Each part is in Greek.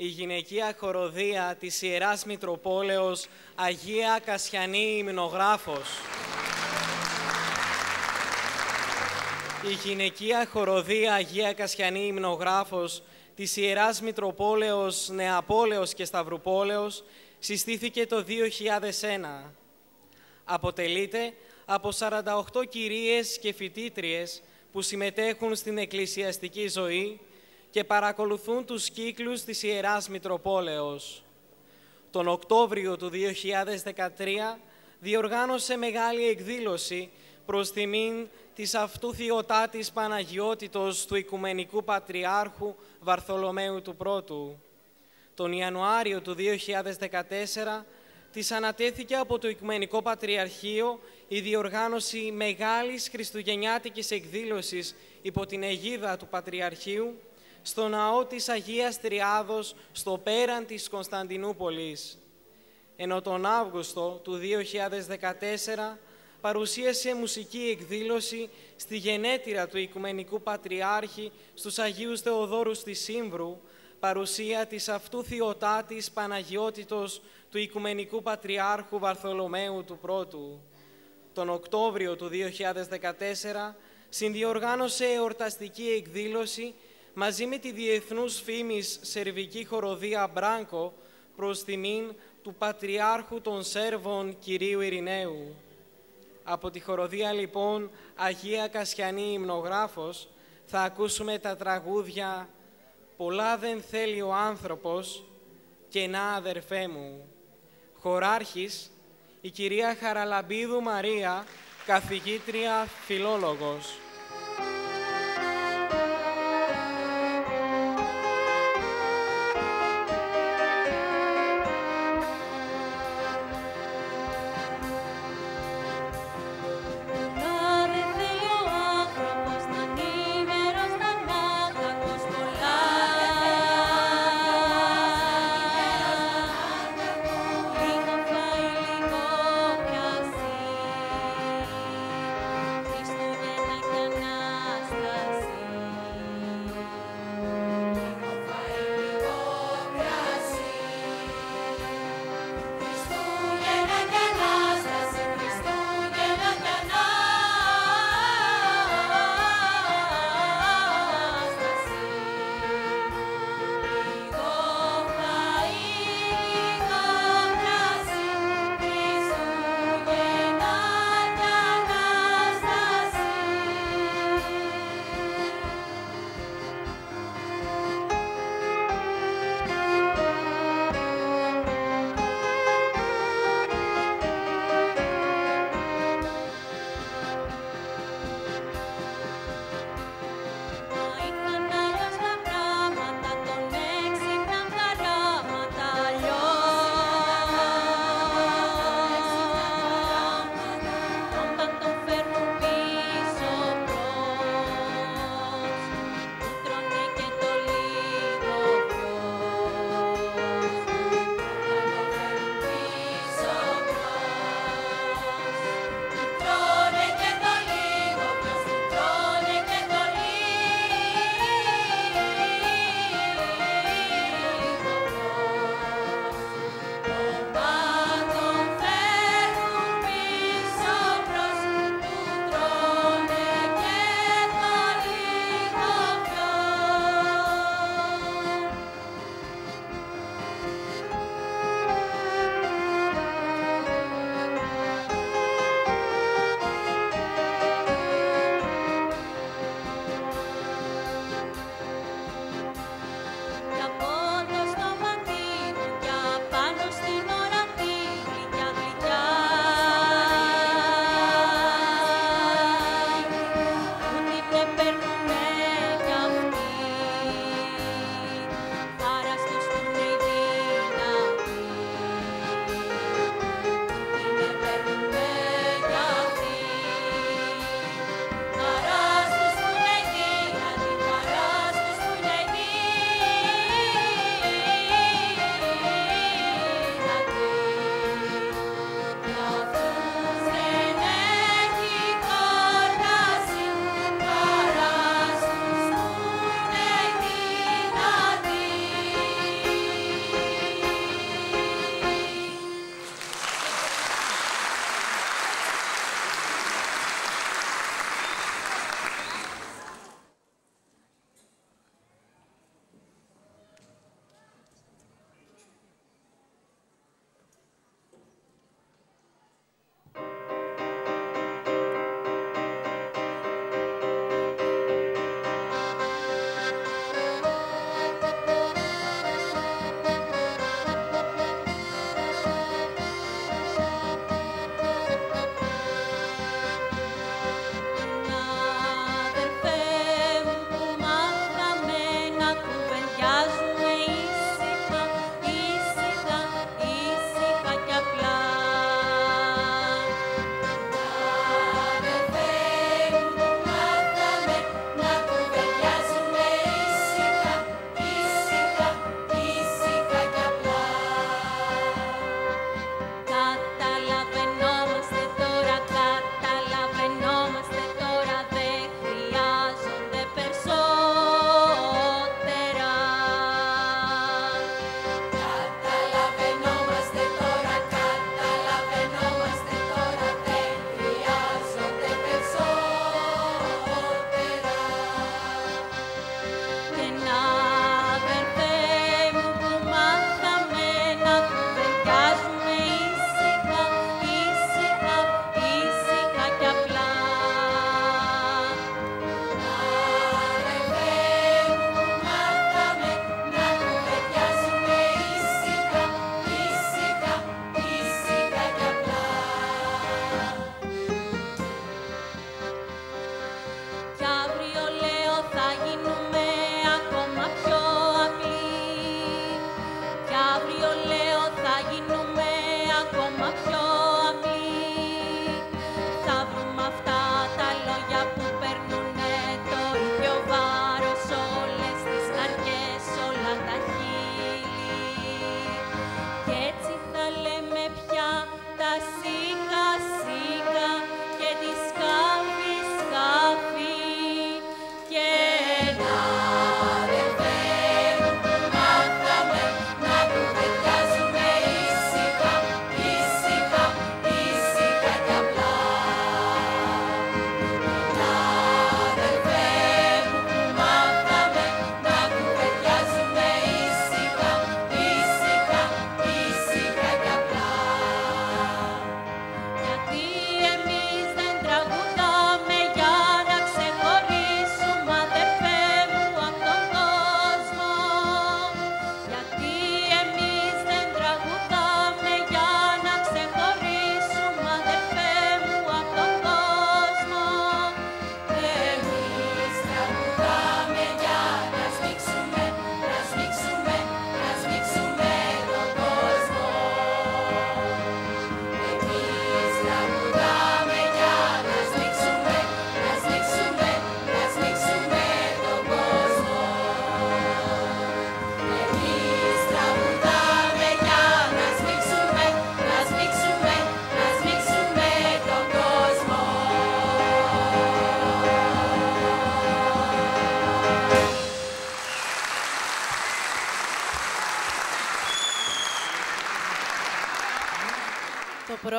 η γυναικεία χοροδία της Ιεράς Μητροπόλεως Αγία Κασιανή Υμνογράφος. Η γυναικεία χοροδία Αγία Κασιανή Υμνογράφος της Ιεράς Μητροπόλεως Νεαπόλεως και Σταυρουπόλεως συστήθηκε το 2001. Αποτελείται από 48 κυρίες και φοιτήτριες που συμμετέχουν στην εκκλησιαστική ζωή και παρακολουθούν τους κύκλους της Ιεράς Μητροπόλεως. Τον Οκτώβριο του 2013 διοργάνωσε μεγάλη εκδήλωση προς τιμήν της αυτού Θειοτάτης Παναγιότητος του Οικουμενικού Πατριάρχου Βαρθολομαίου του Πρώτου. Τον Ιανουάριο του 2014 της ανατέθηκε από το Οικουμενικό Πατριαρχείο η διοργάνωση μεγάλης χριστουγεννιάτικης εκδήλωσης υπό την αιγίδα του Πατριαρχείου στο ναό της Αγίας Τριάδος στο πέραν της Κωνσταντινούπολης. Ενώ τον Αύγουστο του 2014 παρουσίασε μουσική εκδήλωση στη γενέτειρα του Οικουμενικού Πατριάρχη στους Αγίους Θεοδόρους της Σύμβρου, παρουσία της αυτού Θειοτάτης Παναγιότητος του Οικουμενικού Πατριάρχου Βαρθολομαίου του Πρώτου. Τον Οκτώβριο του 2014 συνδιοργάνωσε εορταστική εκδήλωση μαζί με τη διεθνούς φήμης σερβική χοροδία Μπράνκο προς τιμήν του Πατριάρχου των Σέρβων Κυρίου Ειρηναίου. Από τη χοροδία λοιπόν Αγία Κασιανή Υμνογράφος θα ακούσουμε τα τραγούδια «Πολλά δεν θέλει ο άνθρωπος» και «Να αδερφέ μου». Χοράρχης η κυρία Χαραλαμπίδου Μαρία, καθηγήτρια φιλόλογος. Χριστούγεννα κι αν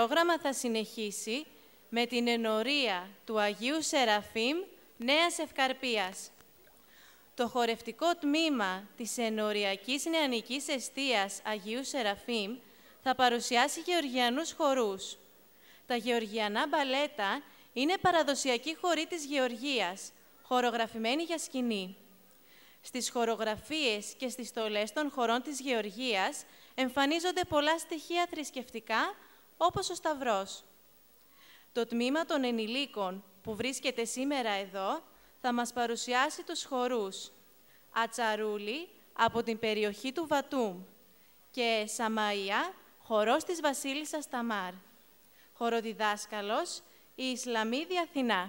πρόγραμμα θα συνεχίσει με την ενορία του Αγίου Σεραφείμ Νέας Ευκαρπίας. Το χορευτικό τμήμα της ενοριακής νεανικής εστίας Αγίου Σεραφείμ θα παρουσιάσει γεωργιανούς χορούς. Τα γεωργιανά μπαλέτα είναι παραδοσιακοί χοροί της Γεωργίας, χορογραφημένοι για σκηνή. Στις χορογραφίες και στις στολές των χορών της Γεωργίας εμφανίζονται πολλά στοιχεία θρησκευτικά, όπως ο Σταυρός. Το τμήμα των ενηλίκων που βρίσκεται σήμερα εδώ θα μας παρουσιάσει τους χορούς Ατσαρούλη από την περιοχή του Βατούμ και Σαμαΐα, χορός της Βασίλισσας Ταμάρ. Χοροδιδάσκαλος η Ισλαμίδη Αθηνά.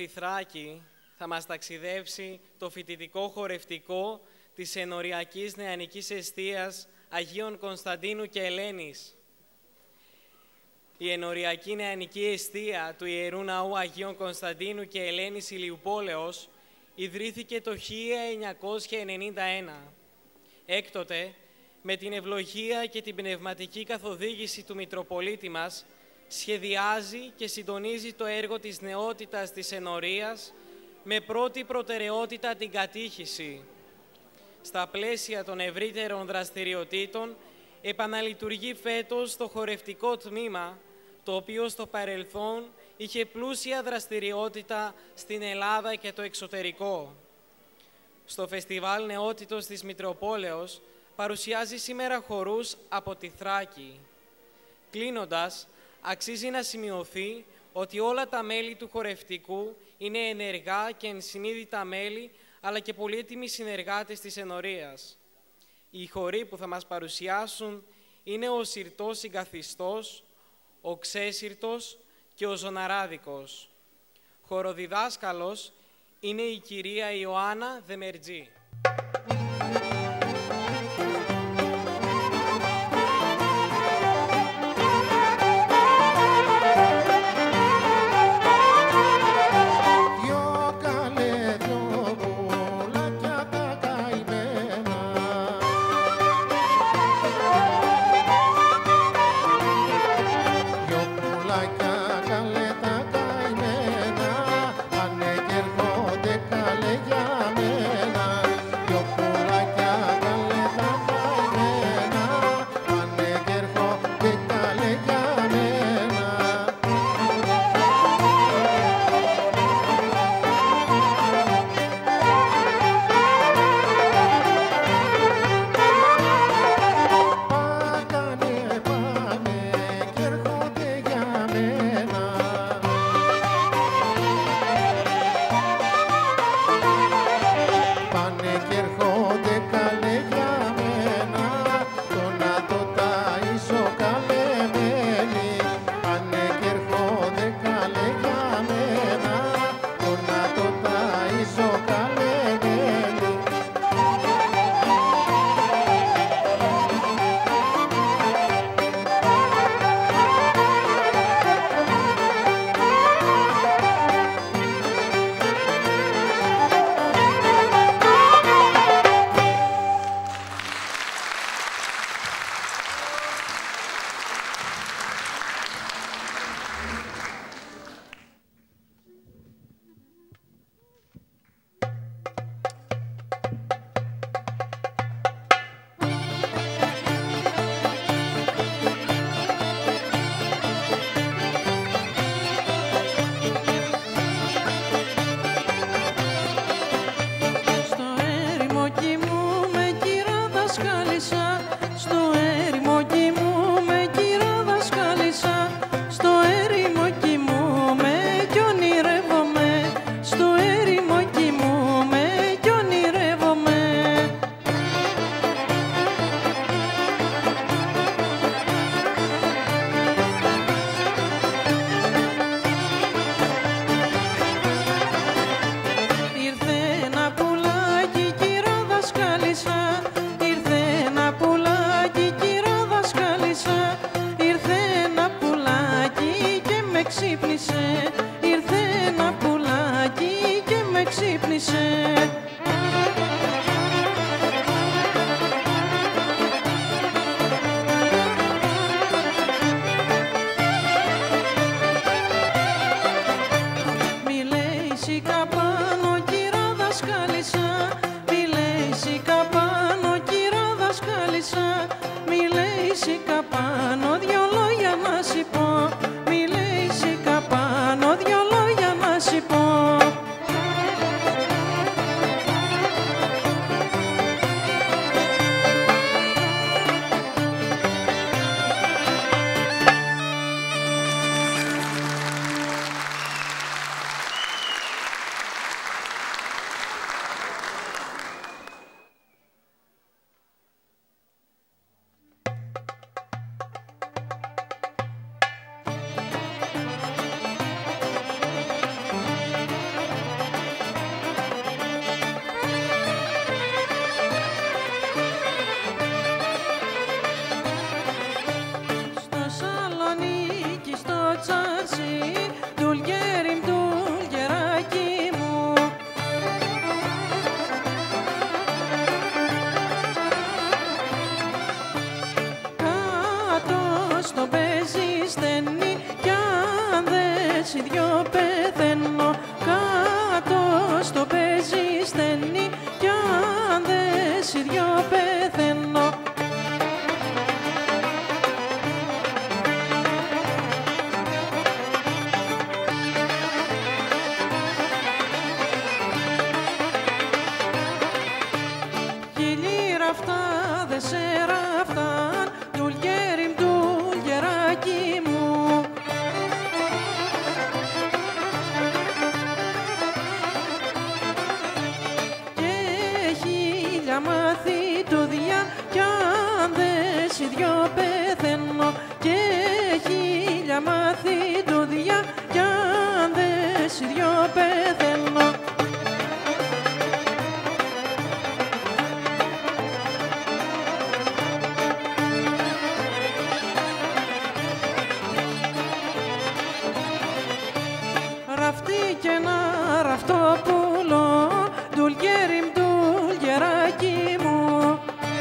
όμορφη Θράκη θα μας ταξιδέψει το φοιτητικό χορευτικό της Ενοριακής Νεανικής Εστίας Αγίων Κωνσταντίνου και Ελένης. Η Ενοριακή Νεανική Εστία του Ιερού Ναού Αγίων Κωνσταντίνου και Ελένης Ηλιουπόλεως ιδρύθηκε το 1991. Έκτοτε, με την ευλογία και την πνευματική καθοδήγηση του Μητροπολίτη μας, σχεδιάζει και συντονίζει το έργο της νεότητας της ενορίας με πρώτη προτεραιότητα την κατήχηση. Στα πλαίσια των ευρύτερων δραστηριοτήτων, επαναλειτουργεί φέτος το χορευτικό τμήμα, το οποίο στο παρελθόν είχε πλούσια δραστηριότητα στην Ελλάδα και το εξωτερικό. Στο Φεστιβάλ Νεότητος της Μητροπόλεως παρουσιάζει σήμερα χορούς από τη Θράκη. Κλείνοντας, αξίζει να σημειωθεί ότι όλα τα μέλη του χορευτικού είναι ενεργά και ενσυνείδητα μέλη, αλλά και πολύτιμοι συνεργάτες της ενορίας. Οι χοροί που θα μας παρουσιάσουν είναι ο Συρτός Συγκαθιστός, ο Ξέσυρτος και ο Ζωναράδικος. Χοροδιδάσκαλος είναι η κυρία Ιωάννα Δεμερτζή. οι δυο πεθαίνω, κάτω στο πέζι στενή, κι αν δες οι δυο πεθαίνω. Χίλιοι ραφτά δε σε ραφτάν, ντουλγέριμ ντουλγεράκι μου. Και χίλια μαθητούδια, κι αν δες οι δυο πεθαίνω. Και χίλια μαθητούδια, κι αν δες οι δυο πεθαίνω. Ραφτί και ένα ραφτόπουλο, ντουλγέριμ ντουλγεράκι μου.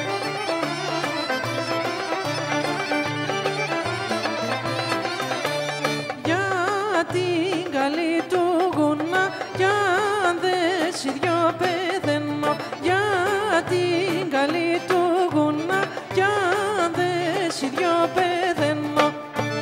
Για την καλή του γούνα, κι αν δες οι δυο πεθαίνω. Για την καλή του γούνα, κι αν δες οι δυο πεθαίνω.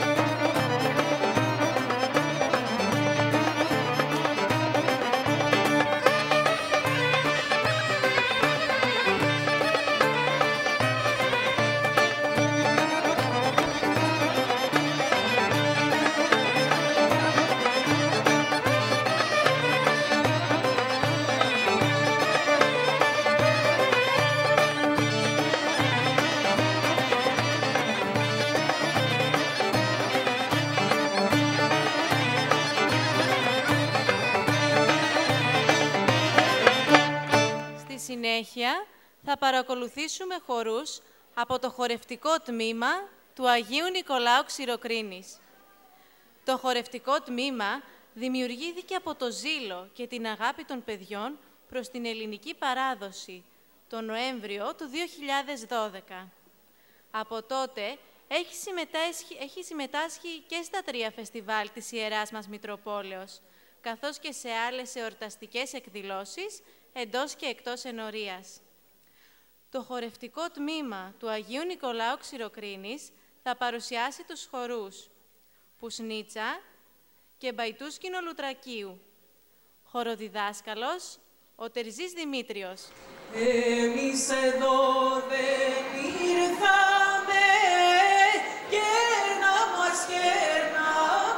Στη συνέχεια θα παρακολουθήσουμε χορούς από το χορευτικό τμήμα του Αγίου Νικολάου Ξηροκρίνης. Το χορευτικό τμήμα δημιουργήθηκε από το ζήλο και την αγάπη των παιδιών προς την ελληνική παράδοση τον Νοέμβριο του 2012. Από τότε έχει συμμετάσχει και στα 3 φεστιβάλ της Ιεράς μας Μητροπόλεως, καθώς και σε άλλες εορταστικές εκδηλώσεις εντός και εκτός ενορίας. Το χορευτικό τμήμα του Αγίου Νικολάου Ξηροκρίνης θα παρουσιάσει τους χορούς Πουσνίτσα και Μπαϊτούσκηνο Λουτρακίου. Χοροδιδάσκαλος ο Τερζής Δημήτριος. Εμείς εδώ δεν ήρθαμε και να μας κέρνα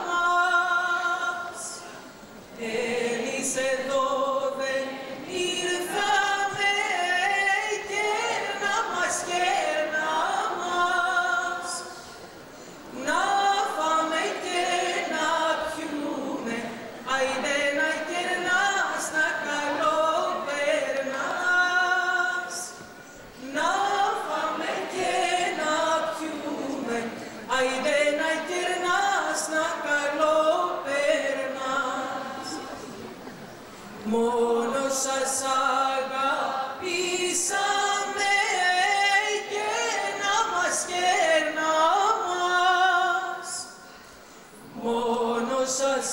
μας. Εμείς εδώ δεν ήρθαμε και να μας κέρνα μας. Να φάμε και να πιούμε, άιντε να κερνάς, να καλό περνάς. Να φάμε και να πιούμε, άιντε να κερνάς, να καλό περνάς. Μόνο σας αγαπήσαμε και να μας κέρνα μας. Μόνο σας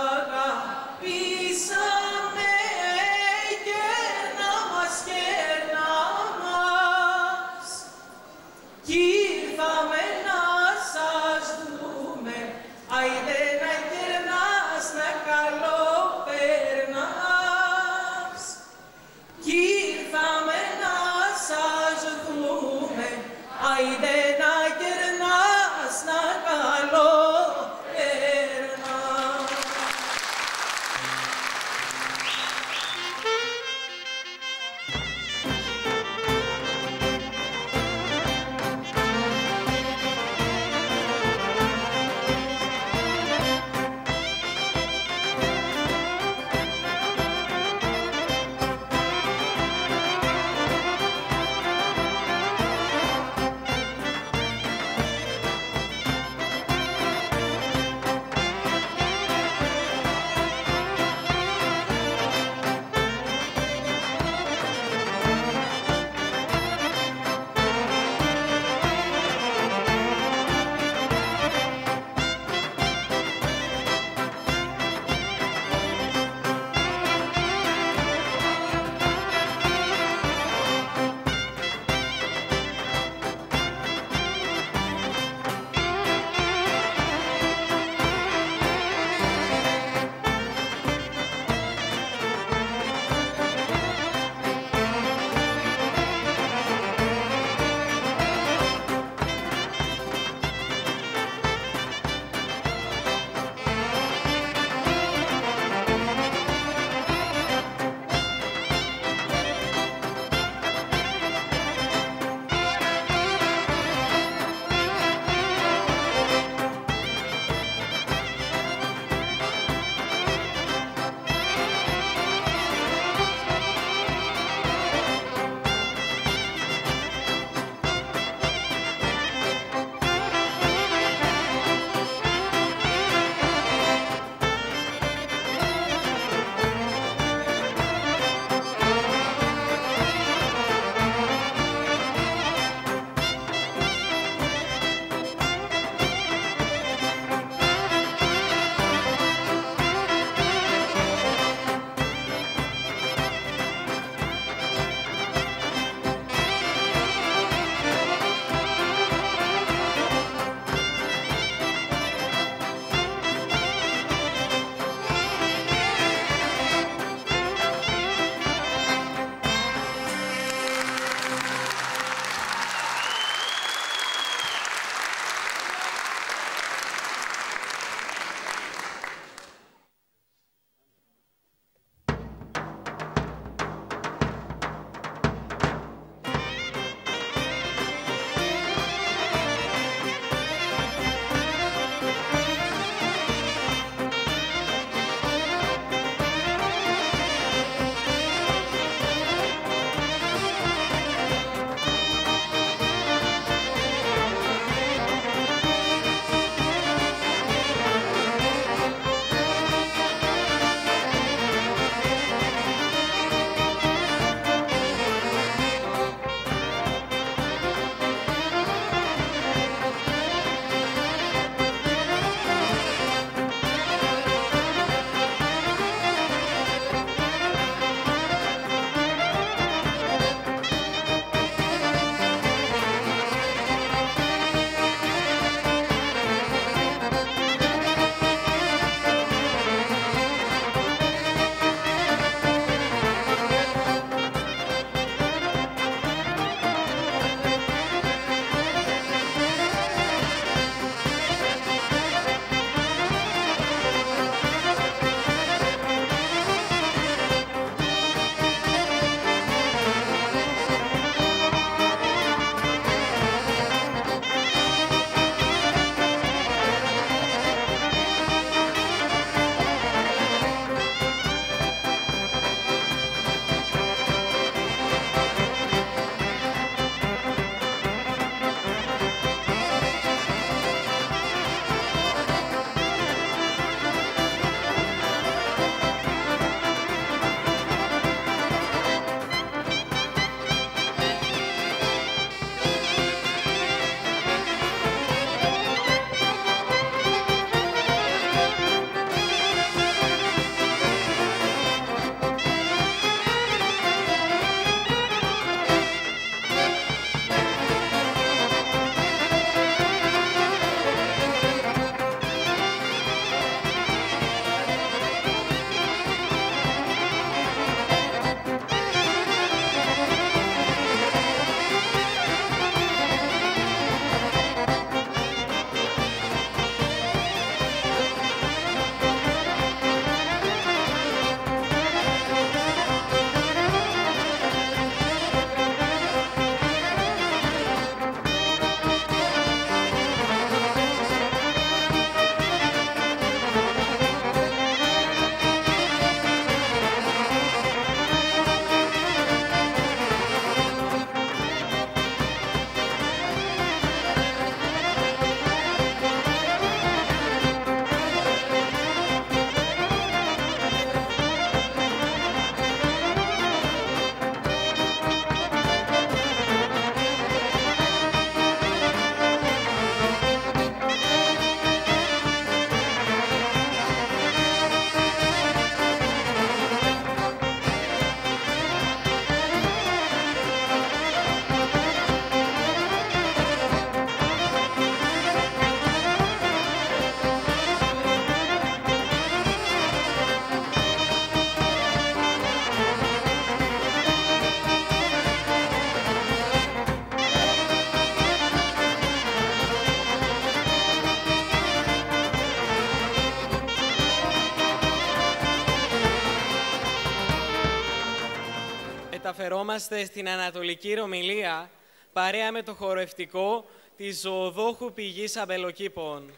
αγαπήσαμε και να μας κέρνα μας. Κι ήρθαμε να σας δούμε, άιντε να κερνάς, να καλό περνάς. Κι ήρθαμε να σας δούμε, άιντε να κερνάς, να καλό περνάς. μεταφερόμαστε στην Ανατολική Ρωμυλία παρέα με το χορευτικό της Ζωοδόχου Πηγής Αμπελοκήπων.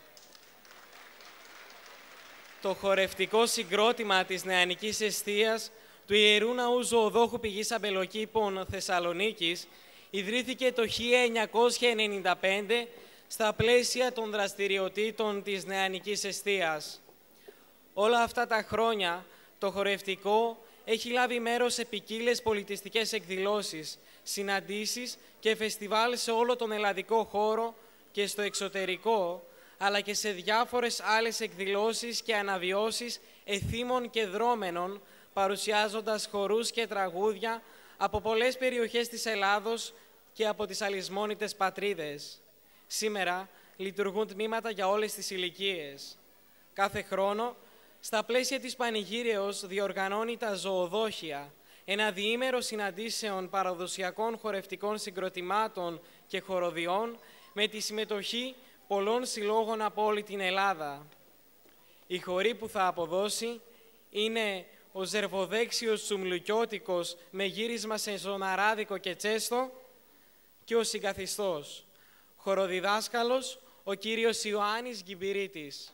Το χορευτικό συγκρότημα της Νεανικής Εστίας του Ιερού Ναού Ζωοδόχου Πηγής Αμπελοκήπων Θεσσαλονίκης ιδρύθηκε το 1995 στα πλαίσια των δραστηριοτήτων της Νεανικής Εστίας. Όλα αυτά τα χρόνια το χορευτικό έχει λάβει μέρος σε ποικίλες πολιτιστικές εκδηλώσεις, συναντήσεις και φεστιβάλ σε όλο τον ελλαδικό χώρο και στο εξωτερικό, αλλά και σε διάφορες άλλες εκδηλώσεις και αναβιώσεις εθήμων και δρόμενων, παρουσιάζοντας χορούς και τραγούδια από πολλές περιοχές της Ελλάδος και από τις αλυσμόνητες πατρίδες. Σήμερα λειτουργούν τμήματα για όλες τις ηλικίες. Κάθε χρόνο, στα πλαίσια της Πανηγύρεως διοργανώνει τα Ζωοδόχια, ένα διήμερο συναντήσεων παραδοσιακών χορευτικών συγκροτημάτων και χοροδιών με τη συμμετοχή πολλών συλλόγων από όλη την Ελλάδα. Η χορή που θα αποδώσει είναι ο Ζερβοδέξιος Τσουμλουκιώτικος με γύρισμα σε ζωναράδικο και τσέστο και ο συγκαθιστός, χοροδιδάσκαλος ο κύριος Ιωάννης Γκυμπηρίτης.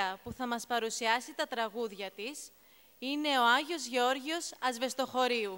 χοροδία που θα μας παρουσιάσει τα τραγούδια της είναι ο Άγιος Γεώργιος Ασβεστοχωρίου.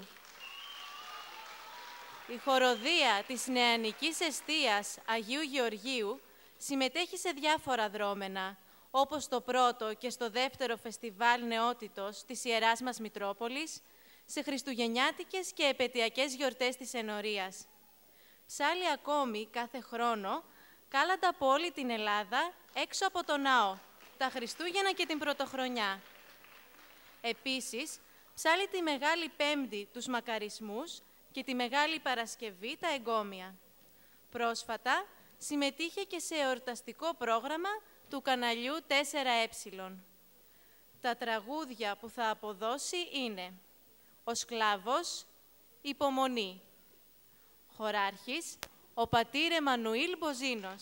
Η χοροδία της Νεανικής Εστίας Αγίου Γεωργίου συμμετέχει σε διάφορα δρόμενα, όπως στο πρώτο και στο δεύτερο φεστιβάλ νεότητος της Ιεράς μας Μητρόπολης, σε χριστουγεννιάτικες και επετειακές γιορτές της ενορίας. Ψάλλει ακόμη κάθε χρόνο κάλαντα από όλη την Ελλάδα έξω από το ναό, τα Χριστούγεννα και την Πρωτοχρονιά. Επίσης, ψάλλει τη Μεγάλη Πέμπτη τους Μακαρισμούς και τη Μεγάλη Παρασκευή τα Εγκόμια. Πρόσφατα συμμετείχε και σε εορταστικό πρόγραμμα του καναλιού 4Ε. Τα τραγούδια που θα αποδώσει είναι «Ο Σκλάβος», «Υπομονή». Χοράρχης, ο πατήρ Εμμανουήλ Μποζίνος.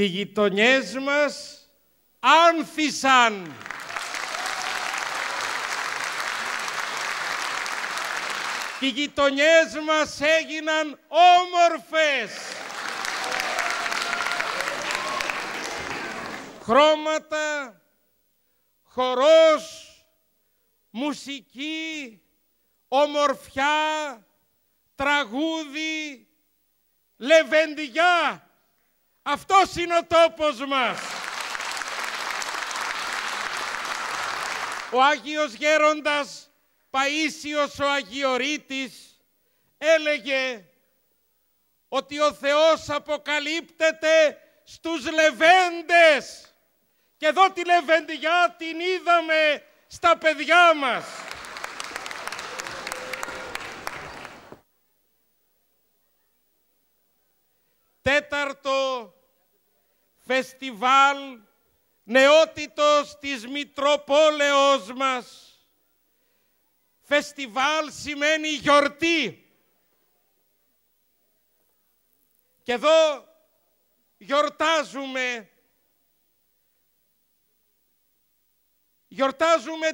και οι γειτονιές μας άνθησαν. Και οι γειτονιές μας έγιναν όμορφες. Χρώματα, χορός, μουσική, ομορφιά, τραγούδι, λεβεντιά. Αυτός είναι ο τόπος μας. Ο Άγιος Γέροντας Παΐσιος ο Αγιορείτης έλεγε ότι ο Θεός αποκαλύπτεται στους λεβέντες. Και εδώ τη λεβεντιά την είδαμε στα παιδιά μας. Τέταρτο φεστιβάλ νεότητος της Μητροπόλεως μας. Φεστιβάλ σημαίνει γιορτή. Και εδώ γιορτάζουμε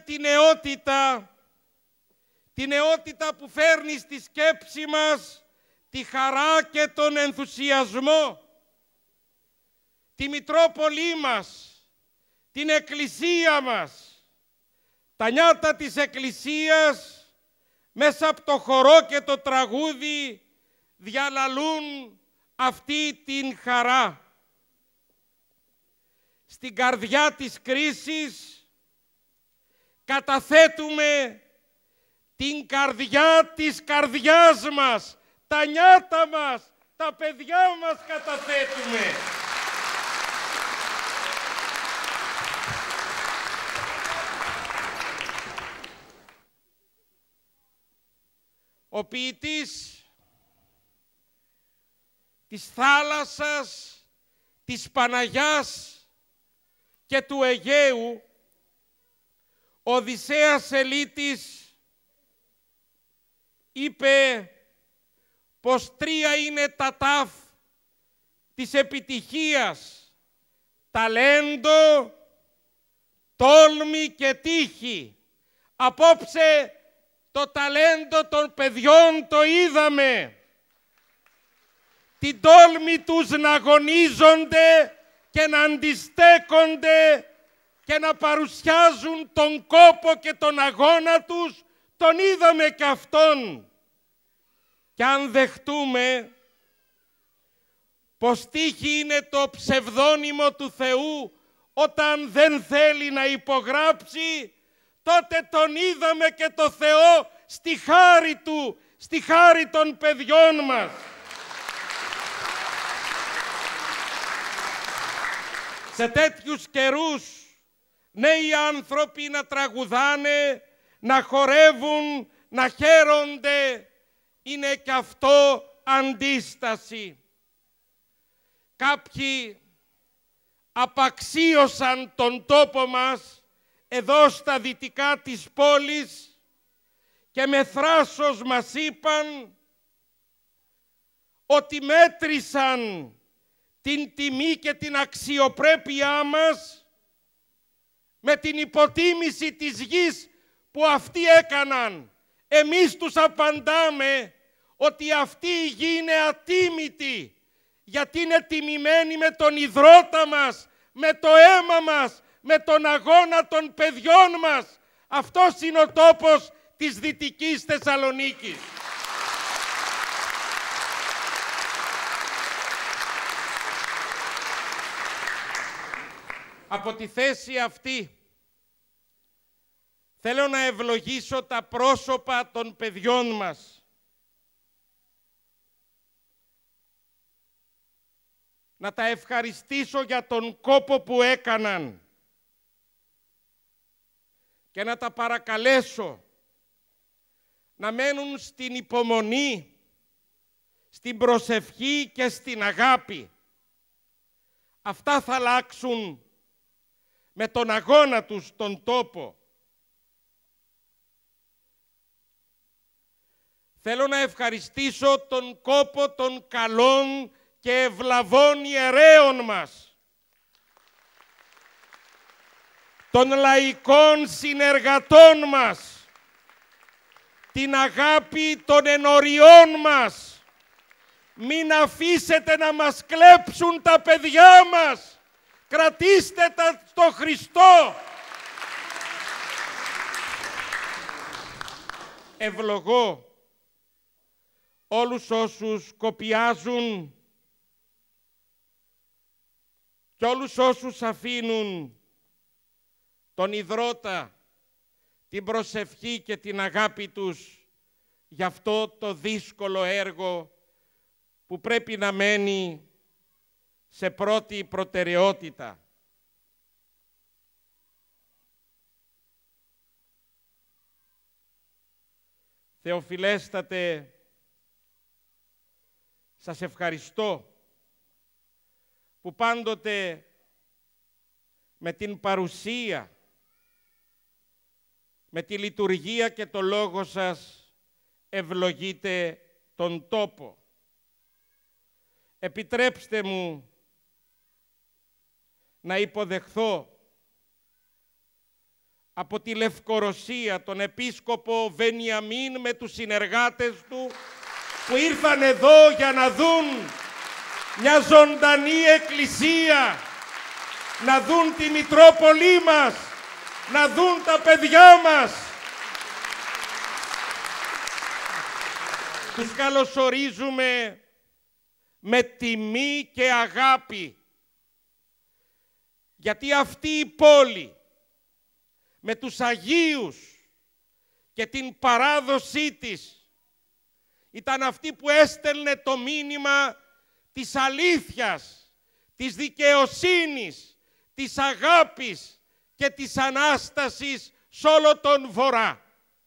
τη νεότητα που φέρνει στη σκέψη μας τη χαρά και τον ενθουσιασμό, τη Μητρόπολη μας, την Εκκλησία μας. Τα νιάτα της Εκκλησίας μέσα από το χορό και το τραγούδι διαλαλούν αυτή την χαρά. Στην καρδιά της κρίσης καταθέτουμε την καρδιά της καρδιάς μας, τα νιάτα μας, τα παιδιά μας καταθέτουμε. Ο ποιητής της θάλασσας, της Παναγιάς και του Αιγαίου, ο Οδυσσέας Ελίτης, είπε πως τρία είναι τα τάφ της επιτυχίας: ταλέντο, τόλμη και τύχη. Απόψε το ταλέντο των παιδιών το είδαμε. Την τόλμη τους να αγωνίζονται και να αντιστέκονται και να παρουσιάζουν τον κόπο και τον αγώνα τους, τον είδαμε και αυτόν. Και αν δεχτούμε πως τύχη είναι το ψευδόνυμο του Θεού όταν δεν θέλει να υπογράψει, τότε τον είδαμε και το Θεό στη χάρη Του, στη χάρη των παιδιών μας. Σε τέτοιους καιρούς νέοι άνθρωποι να τραγουδάνε, να χορεύουν, να χαίρονται, είναι και αυτό αντίσταση. Κάποιοι απαξίωσαν τον τόπο μας εδώ στα δυτικά της πόλης και με θράσος μας είπαν ότι μέτρησαν την τιμή και την αξιοπρέπειά μας με την υποτίμηση της γης που αυτοί έκαναν. Εμείς τους απαντάμε ότι αυτή η γη είναι ατίμητη, γιατί είναι τιμημένη με τον ιδρώτα μας, με το αίμα μας, με τον αγώνα των παιδιών μας. Αυτός είναι ο τόπος της Δυτικής Θεσσαλονίκης. Από τη θέση αυτή θέλω να ευλογήσω τα πρόσωπα των παιδιών μας. Να τα ευχαριστήσω για τον κόπο που έκαναν και να τα παρακαλέσω να μένουν στην υπομονή, στην προσευχή και στην αγάπη. Αυτά θα αλλάξουν με τον αγώνα τους τον τόπο. Θέλω να ευχαριστήσω τον κόπο των καλών και ευλαβών ιερέων μας, των λαϊκών συνεργατών μας, την αγάπη των ενωριών μας. Μην αφήσετε να μας κλέψουν τα παιδιά μας. Κρατήστε τα στο Χριστό. Ευλογώ όλους όσους κοπιάζουν και όλους όσους αφήνουν τον ιδρώτα, την προσευχή και την αγάπη τους για αυτό το δύσκολο έργο που πρέπει να μένει σε πρώτη προτεραιότητα. Θεοφιλέστατε, σας ευχαριστώ που πάντοτε με την παρουσία, με τη λειτουργία και το λόγο σας ευλογείτε τον τόπο. Επιτρέψτε μου να υποδεχθώ από τη Λευκορωσία τον Επίσκοπο Βενιαμίν με τους συνεργάτες του που ήρθαν εδώ για να δουν μια ζωντανή εκκλησία, να δουν τη Μητρόπολη μας, να δουν τα παιδιά μας. Τους καλωσορίζουμε με τιμή και αγάπη, γιατί αυτή η πόλη με τους Αγίους και την παράδοσή της ήταν αυτή που έστελνε το μήνυμα της αλήθειας, της δικαιοσύνης, της αγάπης και της Ανάστασης σε όλο τον Βορρά.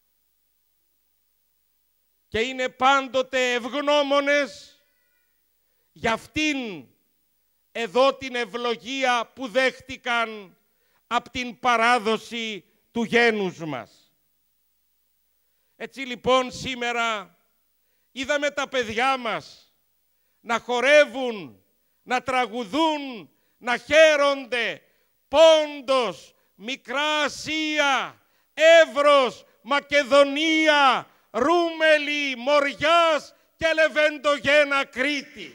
Και είναι πάντοτε ευγνώμονες για αυτήν εδώ την ευλογία που δέχτηκαν από την παράδοση του γένους μας. Έτσι λοιπόν σήμερα είδαμε τα παιδιά μας να χορεύουν, να τραγουδούν, να χαίρονται. Πόντος, Μικρά Ασία, Εύρος, Μακεδονία, Ρούμελη, Μοριάς και Λεβεντογένα Κρήτη.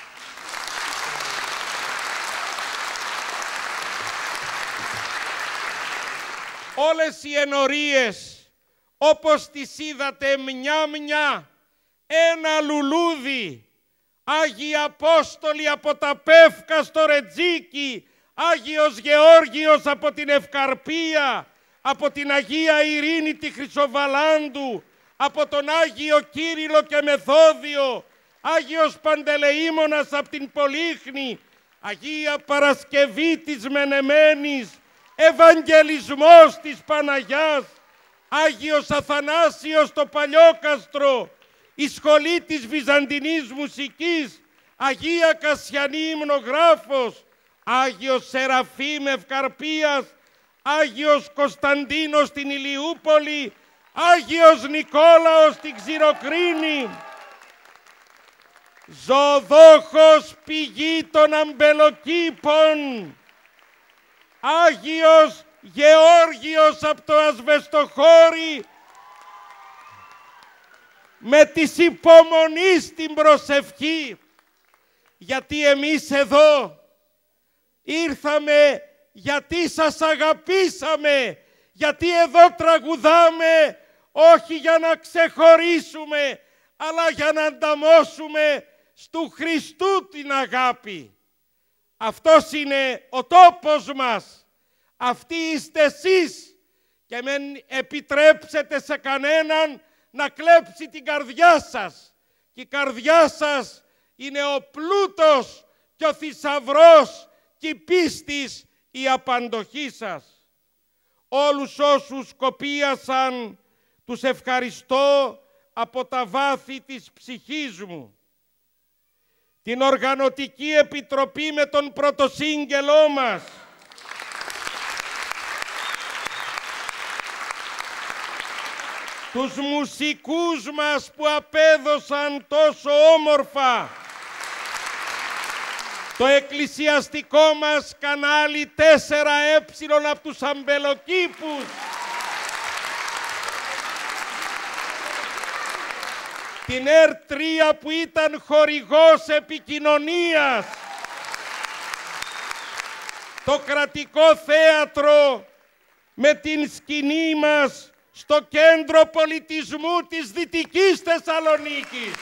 Όλες οι ενορίες, όπως τις είδατε μια-μια, ένα λουλούδι, Άγιοι Απόστολοι από τα Πεύκα στο Ρετζίκι, Άγιος Γεώργιος από την Ευκαρπία, από την Αγία Ειρήνη τη Χρυσοβαλάντου, από τον Άγιο Κύριλλο και Μεθόδιο, Άγιος Παντελεήμονας από την Πολύχνη, Αγία Παρασκευή της Μενεμένης, Ευαγγελισμός της Παναγιάς, Άγιος Αθανάσιος το Παλιόκαστρο, η Σχολή της Βυζαντινής Μουσικής, Αγία Κασιανή Υμνογράφος, Άγιος Σεραφείμ Ευκαρπίας, Άγιος Κωνσταντίνος στην Ηλιούπολη, Άγιος Νικόλαος στην Ξηροκρίνη, Ζωοδόχος πηγή των αμπελοκήπων, Άγιος Γεώργιος από το Ασβεστοχώρι, με της υπομονής την προσευχή, γιατί εμείς εδώ ήρθαμε γιατί σας αγαπήσαμε, γιατί εδώ τραγουδάμε όχι για να ξεχωρίσουμε, αλλά για να ανταμώσουμε στου Χριστού την αγάπη. Αυτός είναι ο τόπος μας, αυτοί είστε εσείς και μην επιτρέψετε σε κανέναν να κλέψει την καρδιά σας. Και η καρδιά σας είναι ο πλούτος και ο θησαυρός και η πίστης η απαντοχή σας. Όλους όσους κοπίασαν τους ευχαριστώ από τα βάθη της ψυχής μου. Την Οργανωτική Επιτροπή με τον Πρωτοσύγγελό μας, τους μουσικούς μας που απέδωσαν τόσο όμορφα, το εκκλησιαστικό μας κανάλι 4Ε από τους αμπελοκήπους, την ΕΡ3 που ήταν χορηγός επικοινωνίας, το κρατικό θέατρο με την σκηνή μας στο κέντρο πολιτισμού της Δυτικής Θεσσαλονίκης.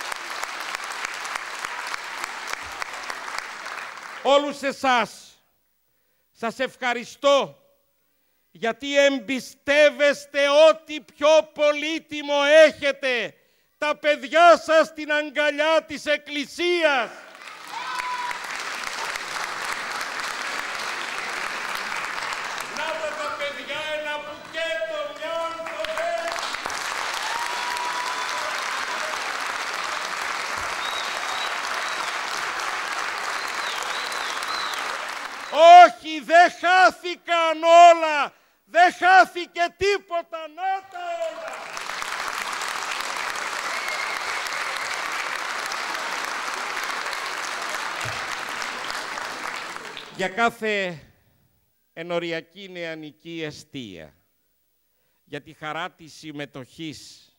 Όλους εσάς σας ευχαριστώ γιατί εμπιστεύεστε ό,τι πιο πολύτιμο έχετε, τα παιδιά σας στην αγκαλιά της Εκκλησίας. Να τα παιδιά ένα μπουκέτο, μια ορθοδέ. Όχι, δεν χάθηκαν όλα, δεν χάθηκε τίποτα, να τα όλα. Για κάθε ενοριακή νεανική εστία, για τη χαρά της συμμετοχής,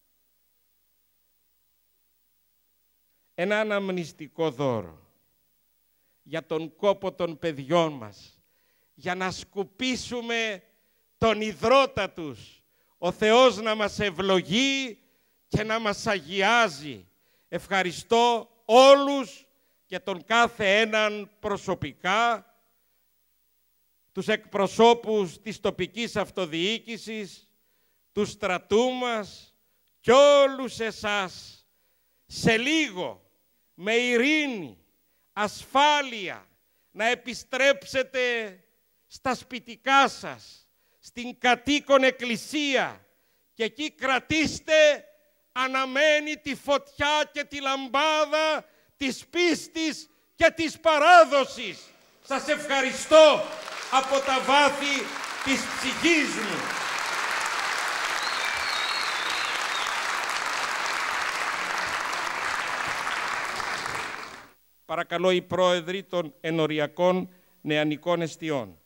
ένα αναμνηστικό δώρο για τον κόπο των παιδιών μας, για να σκουπίσουμε τον ιδρώτα τους, ο Θεός να μας ευλογεί και να μας αγιάζει. Ευχαριστώ όλους και τον κάθε έναν προσωπικά, τους εκπροσώπους της τοπικής αυτοδιοίκησης, του στρατού μας και όλους εσάς. Σε λίγο, με ειρήνη, ασφάλεια, να επιστρέψετε στα σπιτικά σας, στην κατοίκον εκκλησία και εκεί κρατήστε αναμένη τη φωτιά και τη λαμπάδα της πίστης και της παράδοσης. Σας ευχαριστώ από τα βάθη της ψυχής μου. Παρακαλώ οι πρόεδροι των ενοριακών νεανικών εστιών.